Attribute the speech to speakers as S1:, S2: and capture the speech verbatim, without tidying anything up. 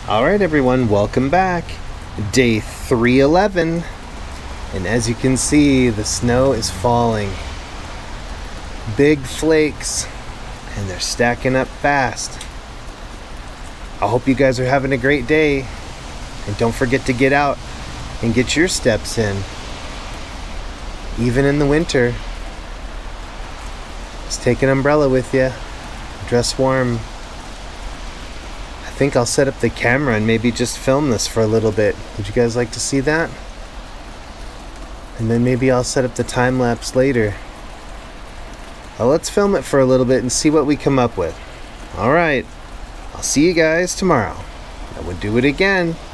S1: Alright everyone, welcome back. Day three eleven. And as you can see, the snow is falling. Big flakes. And they're stacking up fast. I hope you guys are having a great day. And don't forget to get out and get your steps in. Even in the winter. Just take an umbrella with you. Dress warm. I think I'll set up the camera and maybe just film this for a little bit. Would you guys like to see that? And then maybe I'll set up the time lapse later. Well, let's film it for a little bit and see what we come up with. Alright, I'll see you guys tomorrow. I would do it again.